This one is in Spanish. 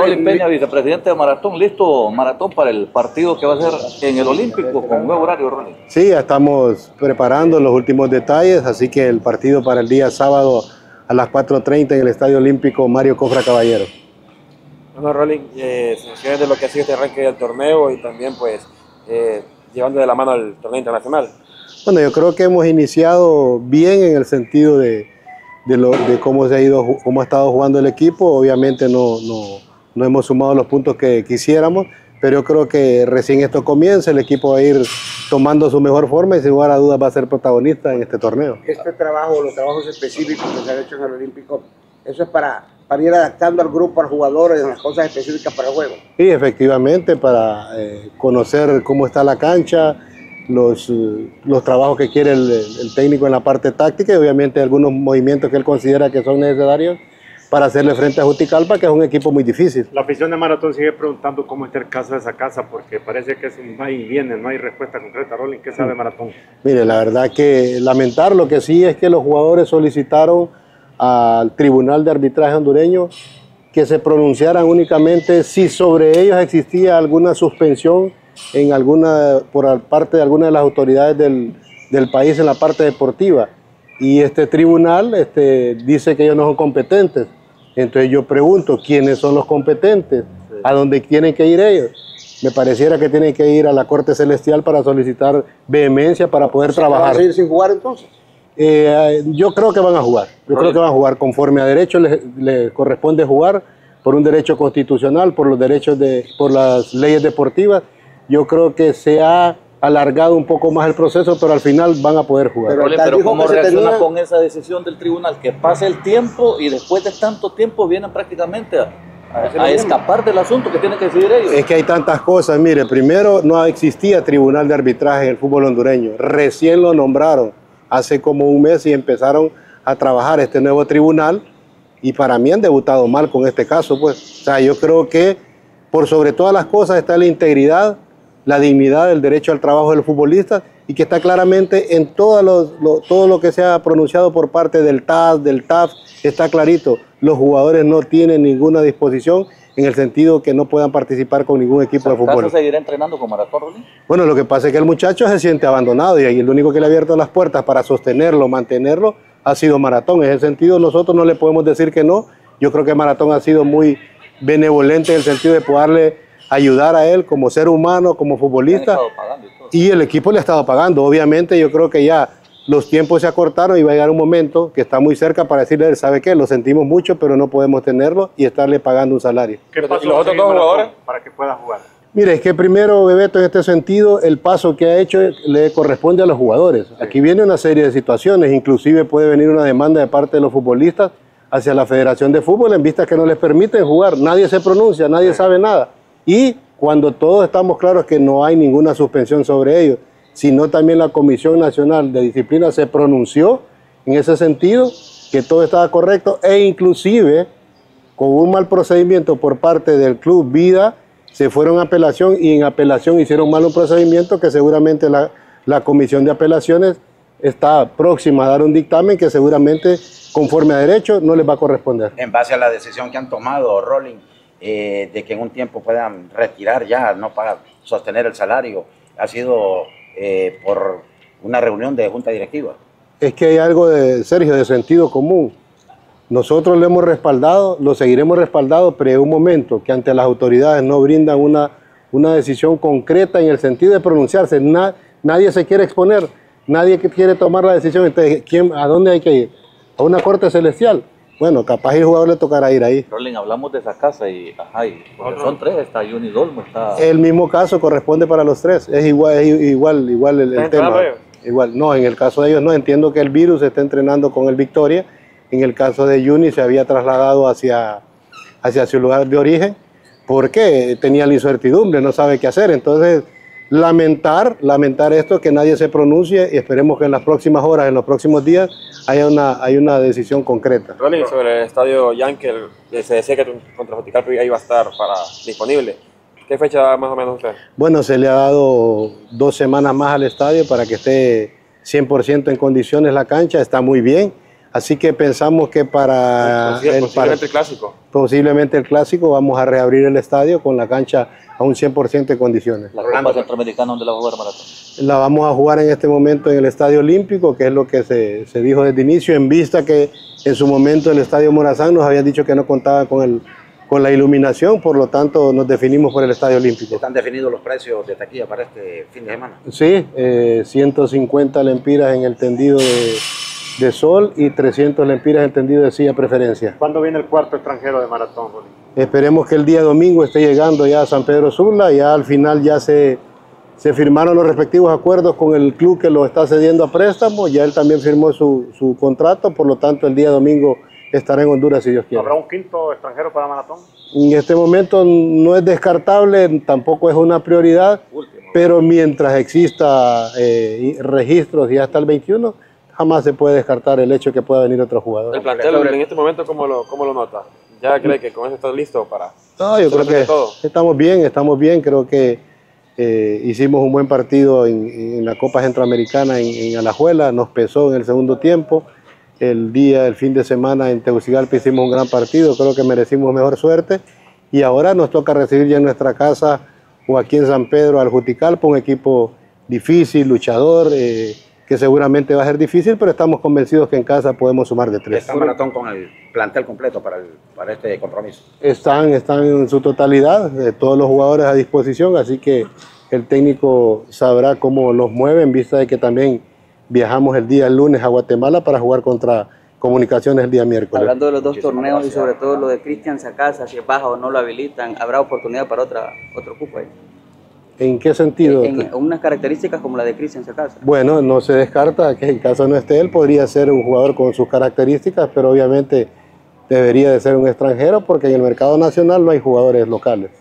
Rolly Peña, vicepresidente de Maratón, ¿listo Maratón para el partido que va a ser en el Olímpico con nuevo horario, Rolly? Sí, ya estamos preparando los últimos detalles, así que el partido para el día sábado a las 4:30 en el Estadio Olímpico Mario Cofra Caballero. Bueno, Rolly, sensaciones de lo que ha sido este arranque del torneo y también pues llevando de la mano al torneo internacional. Bueno, yo creo que hemos iniciado bien en el sentido de cómo cómo ha estado jugando el equipo. Obviamente no hemos sumado los puntos que quisiéramos, pero yo creo que recién esto comienza, el equipo va a ir tomando su mejor forma y sin lugar a dudas va a ser protagonista en este torneo. Este trabajo, los trabajos específicos que se han hecho en el Olímpico, eso es para ir adaptando al grupo, al jugador, en las cosas específicas para el juego. Sí, efectivamente, para conocer cómo está la cancha, los trabajos que quiere el técnico en la parte táctica y obviamente algunos movimientos que él considera que son necesarios para hacerle frente a Juticalpa, que es un equipo muy difícil. La afición de Maratón sigue preguntando cómo está el caso de esa casa, porque parece que es un va y viene, no hay respuesta concreta. Rolling, ¿qué sabe Maratón? Mire, la verdad que lamentar, lo que sí es que los jugadores solicitaron al Tribunal de Arbitraje hondureño que se pronunciaran únicamente si sobre ellos existía alguna suspensión por parte de alguna de las autoridades del país en la parte deportiva. Y este tribunal dice que ellos no son competentes. Entonces yo pregunto, ¿quiénes son los competentes? ¿A dónde tienen que ir ellos? Me pareciera que tienen que ir a la Corte Celestial para solicitar vehemencia para poder trabajar. ¿Van a seguir sin jugar entonces? Yo creo que van a jugar. Yo creo que van a jugar conforme a derecho. Les corresponde jugar por un derecho constitucional, por los derechos por las leyes deportivas. Yo creo que se ha alargado un poco más el proceso, pero al final van a poder jugar. Pero ¿cómo reacciona con esa decisión del tribunal? Que pase el tiempo y después de tanto tiempo vienen prácticamente a escapar del asunto que tienen que decidir ellos. Es que hay tantas cosas. Mire, primero no existía tribunal de arbitraje en el fútbol hondureño. Recién lo nombraron hace como un mes y empezaron a trabajar este nuevo tribunal y para mí han debutado mal con este caso, pues. O sea, yo creo que por sobre todas las cosas está la integridad, la dignidad, el derecho al trabajo de los futbolistas y que está claramente en todo lo que se ha pronunciado por parte del TAS, del TAF, está clarito. Los jugadores no tienen ninguna disposición en el sentido que no puedan participar con ningún equipo de fútbol. ¿Acaso seguirá entrenando con Maratón, Rolly? Bueno, lo que pasa es que el muchacho se siente abandonado y el único que le ha abierto las puertas para sostenerlo, mantenerlo, ha sido Maratón. En ese sentido nosotros no le podemos decir que no. Yo creo que Maratón ha sido muy benevolente en el sentido de poderle ayudar a él como ser humano, como futbolista, y el equipo le ha estado pagando. Obviamente yo creo que ya los tiempos se acortaron y va a llegar un momento que está muy cerca para decirle, ¿sabe qué? Lo sentimos mucho, pero no podemos tenerlo y estarle pagando un salario. ¿Qué pasó ¿Y los otros dos jugadores? Para que pueda jugar. Mire, es que primero, Bebeto, en este sentido, el paso que ha hecho le corresponde a los jugadores. Aquí viene una serie de situaciones, inclusive puede venir una demanda de parte de los futbolistas hacia la Federación de Fútbol en vista que no les permiten jugar. Nadie se pronuncia, nadie sabe nada. Y cuando todos estamos claros que no hay ninguna suspensión sobre ellos, sino también la Comisión Nacional de Disciplina se pronunció en ese sentido, que todo estaba correcto, e inclusive con un mal procedimiento por parte del Club Vida, se fueron a apelación y en apelación hicieron mal un procedimiento que seguramente la Comisión de Apelaciones está próxima a dar un dictamen que seguramente, conforme a derecho, no les va a corresponder. En base a la decisión que han tomado, Rolling, de que en un tiempo puedan retirar ya, no para sostener el salario, ha sido por una reunión de junta directiva. Es que hay algo, Sergio, de sentido común. Nosotros lo hemos respaldado, lo seguiremos respaldando, pero en un momento que ante las autoridades no brindan una decisión concreta en el sentido de pronunciarse, nadie se quiere exponer, nadie quiere tomar la decisión. Entonces, ¿a dónde hay que ir? ¿A una corte celestial? Bueno, capaz el jugador le tocará ir ahí. Rolling, hablamos de esa casa y son tres, está Johnny Dolmo, está... El mismo caso corresponde para los tres, es igual el tema. Igual, no, en el caso de ellos no, entiendo que el Virus está entrenando con el Victoria, en el caso de Juni se había trasladado hacia su lugar de origen, porque tenía la incertidumbre, no sabe qué hacer, entonces lamentar esto, que nadie se pronuncie y esperemos que en las próximas horas, en los próximos días, haya una decisión concreta. Rolling, sobre el estadio Yankel, se decía que contra Juticalpa iba a estar disponible. ¿Qué fecha más o menos usted? Bueno, se le ha dado 2 semanas más al estadio para que esté 100% en condiciones la cancha, está muy bien. Así que pensamos que para posiblemente el clásico. Posiblemente el clásico vamos a reabrir el estadio con la cancha a un 100% de condiciones. La Copa Centroamericana, ¿dónde la va a jugar Maratón? La vamos a jugar en este momento en el Estadio Olímpico, que es lo que se dijo desde el inicio, en vista que en su momento el Estadio Morazán nos habían dicho que no contaba con la iluminación, por lo tanto nos definimos por el Estadio Olímpico. ¿Están definidos los precios de taquilla para este fin de semana? Sí, 150 lempiras en el tendido de sol y 300 lempiras en el tendido de silla preferencia. ¿Cuándo viene el cuarto extranjero de Maratón, Rolling? Esperemos que el día domingo esté llegando ya a San Pedro Sula, ya al final ya se firmaron los respectivos acuerdos con el club que lo está cediendo a préstamo, ya él también firmó su contrato, por lo tanto el día domingo estará en Honduras si Dios quiere. ¿Habrá un quinto extranjero para Maratón? En este momento no es descartable, tampoco es una prioridad, pero mientras exista registros y hasta el 21, jamás se puede descartar el hecho de que pueda venir otro jugador. El plantel en este momento, ¿cómo lo nota? ¿Ya cree que con eso está listo para...? No, yo creo que estamos bien, creo que hicimos un buen partido en la Copa Centroamericana en Alajuela, nos pesó en el segundo tiempo. El fin de semana en Tegucigalpa hicimos un gran partido, creo que merecimos mejor suerte y ahora nos toca recibir ya en nuestra casa o aquí en San Pedro al Juticalpa, un equipo difícil, luchador, que seguramente va a ser difícil, pero estamos convencidos que en casa podemos sumar de 3. ¿Está Maratón con el plantel completo para este compromiso? Están en su totalidad, todos los jugadores a disposición, así que el técnico sabrá cómo los mueve en vista de que también viajamos el lunes a Guatemala para jugar contra Comunicaciones el día miércoles. Hablando de los dos torneos y sobre todo lo de Cristian Sacasa, si es baja o no lo habilitan, ¿habrá oportunidad para otro cupo ahí? ¿En qué sentido? En unas características como la de Cristian Sacasa. Bueno, no se descarta que en caso no esté él, podría ser un jugador con sus características, pero obviamente debería de ser un extranjero porque en el mercado nacional no hay jugadores locales.